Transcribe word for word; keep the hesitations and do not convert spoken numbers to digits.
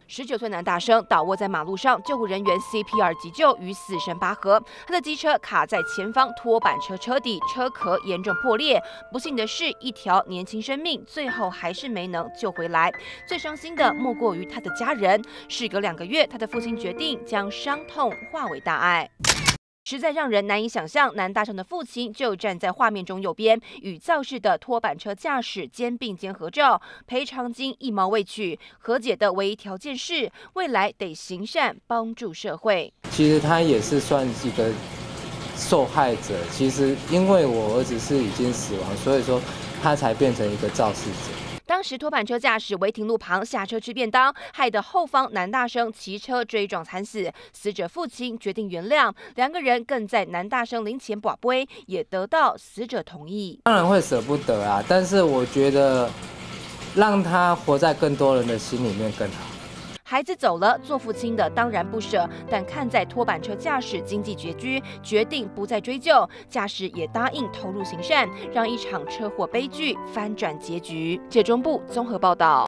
十九岁男大生倒卧在马路上，救护人员 C P R 急救，与死神拔河。他的机车卡在前方拖板车车底，车壳严重破裂。不幸的是，一条年轻生命最后还是没能救回来。最伤心的莫过于他的家人。事隔两个月，他的父亲决定将伤痛化为大爱。 实在让人难以想象，男大生的父亲就站在画面中右边，与肇事的拖板车驾驶肩并肩合照，赔偿金一毛未取。和解的唯一条件是，未来得行善，帮助社会。 其实他也是算一个受害者。其实因为我儿子是已经死亡，所以说他才变成一个肇事者。 当时拖板车驾驶违停路旁下车吃便当，害得后方男大生骑车追撞惨死。死者父亲决定原谅，两个人更在男大生灵前跋杯，也得到死者同意。 当然会舍不得啊，但是我觉得让他活在更多人的心里面更好。 孩子走了，做父亲的当然不舍，但看在拖板车驾驶经济拮据，决定不再追究，驾驶也答应投入行善，让一场车祸悲剧翻转结局。界中部综合报道。